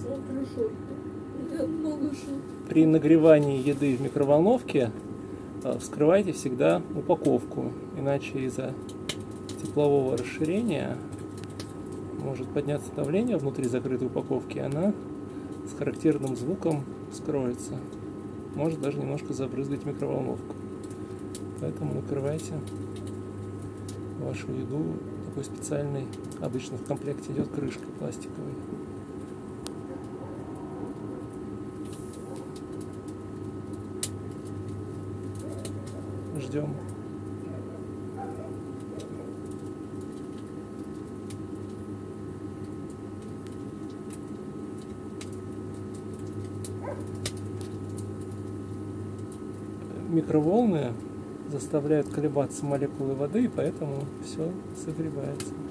При нагревании еды в микроволновке вскрывайте всегда упаковку, иначе из-за теплового расширения может подняться давление внутри закрытой упаковки, и она с характерным звуком вскроется. Может даже немножко забрызгать микроволновку. Поэтому накрывайте вашу еду такой специальной, обычно в комплекте идет крышкой пластиковой. Ждем. Микроволны заставляют колебаться молекулы воды, и поэтому все согревается.